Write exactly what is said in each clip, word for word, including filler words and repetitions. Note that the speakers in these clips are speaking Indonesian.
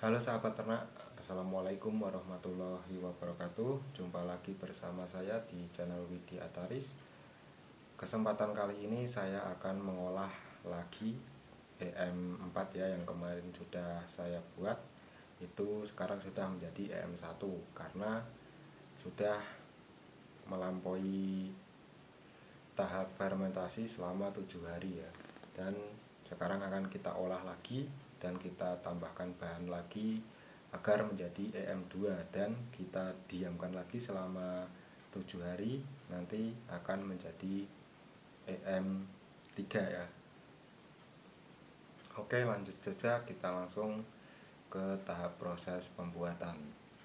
Halo sahabat ternak, Assalamualaikum warahmatullahi wabarakatuh. Jumpa lagi bersama saya di channel Widi Ataris. Kesempatan kali ini saya akan mengolah lagi E M empat ya, yang kemarin sudah saya buat. Itu sekarang sudah menjadi E M satu karena sudah melampaui tahap fermentasi selama tujuh hari ya. Dan sekarang akan kita olah lagi dan kita tambahkan bahan lagi agar menjadi E M dua, dan kita diamkan lagi selama tujuh hari, nanti akan menjadi E M tiga ya. Oke, lanjut saja, kita langsung ke tahap proses pembuatan.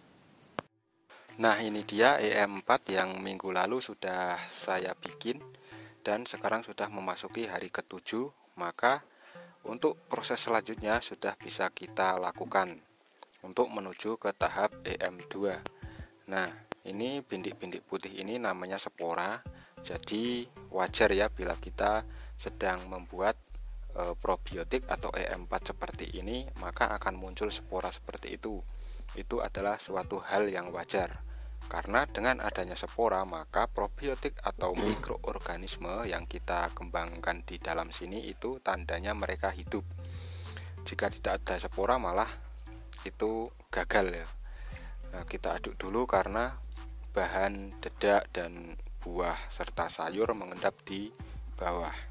Nah, ini dia E M empat yang minggu lalu sudah saya bikin dan sekarang sudah memasuki hari ketujuh. Maka untuk proses selanjutnya sudah bisa kita lakukan untuk menuju ke tahap E M dua. Nah, ini bintik-bintik putih ini namanya spora. Jadi wajar ya bila kita sedang membuat e, probiotik atau E M empat seperti ini, maka akan muncul spora seperti itu. Itu adalah suatu hal yang wajar. Karena dengan adanya spora, maka probiotik atau mikroorganisme yang kita kembangkan di dalam sini itu tandanya mereka hidup. Jika tidak ada spora malah itu gagal ya. Nah, kita aduk dulu karena bahan dedak dan buah serta sayur mengendap di bawah.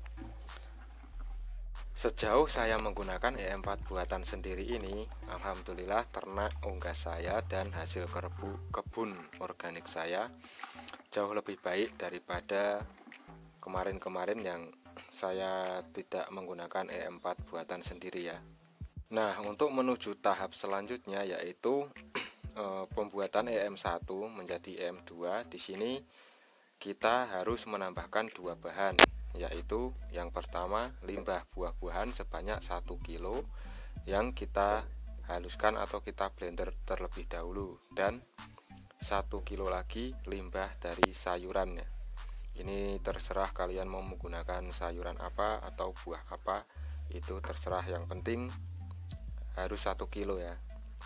Sejauh saya menggunakan E M empat buatan sendiri ini, alhamdulillah ternak unggas saya dan hasil kerbu, kebun organik saya jauh lebih baik daripada kemarin-kemarin yang saya tidak menggunakan E M empat buatan sendiri ya. Nah, untuk menuju tahap selanjutnya yaitu e, pembuatan E M satu menjadi E M dua, di sini kita harus menambahkan dua bahan, yaitu yang pertama limbah buah-buahan sebanyak satu kilo yang kita haluskan atau kita blender terlebih dahulu, dan satu kilo lagi limbah dari sayurannya. Ini terserah kalian mau menggunakan sayuran apa atau buah apa, itu terserah, yang penting harus satu kilo ya.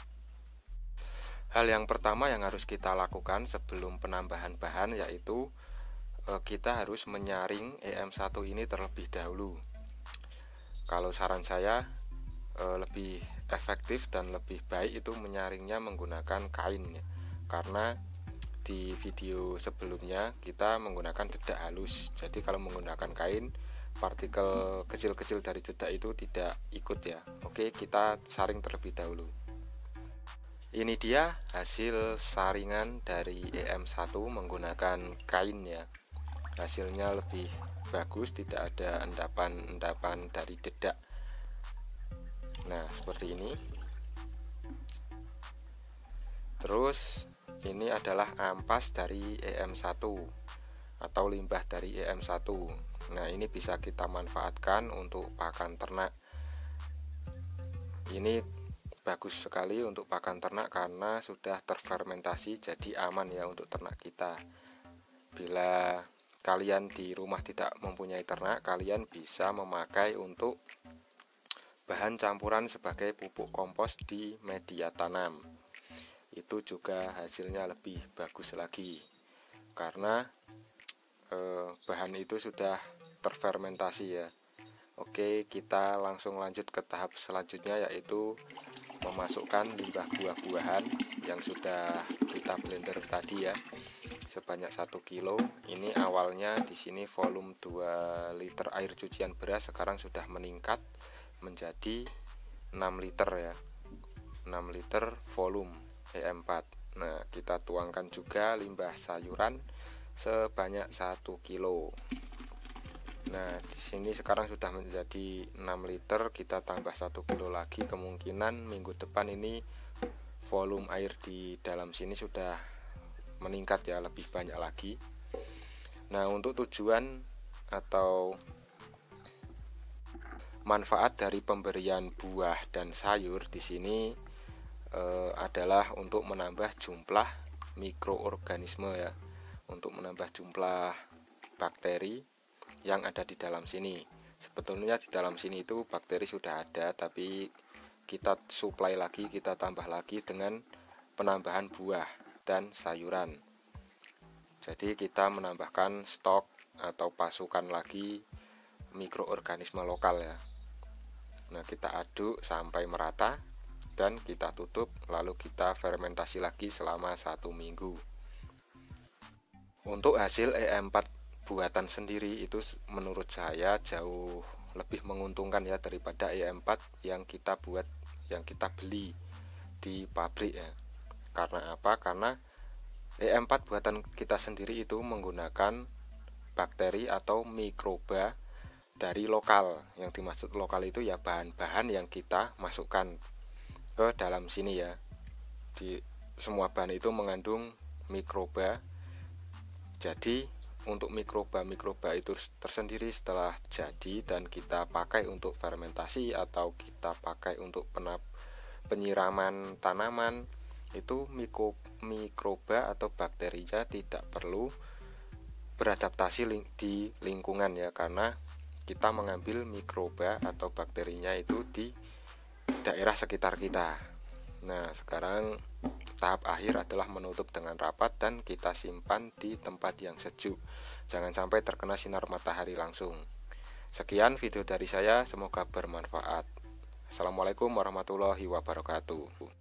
Hal yang pertama yang harus kita lakukan sebelum penambahan bahan yaitu kita harus menyaring E M satu ini terlebih dahulu. Kalau saran saya lebih efektif dan lebih baik itu menyaringnya menggunakan kain ya. Karena di video sebelumnya kita menggunakan dedak halus. Jadi kalau menggunakan kain, partikel kecil-kecil dari dedak itu tidak ikut ya. Oke, kita saring terlebih dahulu. Ini dia hasil saringan dari E M satu menggunakan kain ya. Hasilnya lebih bagus, tidak ada endapan-endapan dari dedak. Nah, seperti ini. Terus ini adalah ampas dari E M satu atau limbah dari E M satu. Nah, ini bisa kita manfaatkan untuk pakan ternak. Ini bagus sekali untuk pakan ternak karena sudah terfermentasi, jadi aman ya untuk ternak kita. Bila kalian di rumah tidak mempunyai ternak, kalian bisa memakai untuk bahan campuran sebagai pupuk kompos di media tanam. Itu juga hasilnya lebih bagus lagi karena eh, bahan itu sudah terfermentasi ya. Oke, kita langsung lanjut ke tahap selanjutnya yaitu memasukkan limbah buah-buahan yang sudah kita blender tadi ya, sebanyak satu kilo. Ini awalnya di sini volume dua liter air cucian beras, sekarang sudah meningkat menjadi enam liter ya. enam liter volume E M empat. Nah, kita tuangkan juga limbah sayuran sebanyak satu kilo. Nah, di sini sekarang sudah menjadi enam liter, kita tambah satu kilo lagi, kemungkinan minggu depan ini volume air di dalam sini sudah meningkat ya, lebih banyak lagi. Nah, untuk tujuan atau manfaat dari pemberian buah dan sayur di sini e, adalah untuk menambah jumlah mikroorganisme ya, untuk menambah jumlah bakteri yang ada di dalam sini. Sebetulnya di dalam sini itu bakteri sudah ada, tapi kita suplai lagi, kita tambah lagi dengan penambahan buah dan sayuran. Jadi kita menambahkan stok atau pasukan lagi mikroorganisme lokal ya. Nah, kita aduk sampai merata dan kita tutup, lalu kita fermentasi lagi selama satu minggu. Untuk hasil E M empat buatan sendiri itu menurut saya jauh lebih menguntungkan ya daripada E M empat yang kita buat, yang kita beli di pabrik ya. Karena apa? Karena E M empat buatan kita sendiri itu menggunakan bakteri atau mikroba dari lokal. Yang dimaksud lokal itu ya bahan-bahan yang kita masukkan ke dalam sini ya. Di semua bahan itu mengandung mikroba. Jadi untuk mikroba-mikroba itu tersendiri setelah jadi dan kita pakai untuk fermentasi atau kita pakai untuk penap, penyiraman tanaman, itu mikro, mikroba atau bakterinya tidak perlu beradaptasi ling, di lingkungan ya, karena kita mengambil mikroba atau bakterinya itu di daerah sekitar kita. Nah, sekarang tahap akhir adalah menutup dengan rapat dan kita simpan di tempat yang sejuk. Jangan sampai terkena sinar matahari langsung. Sekian video dari saya, semoga bermanfaat. Assalamualaikum warahmatullahi wabarakatuh.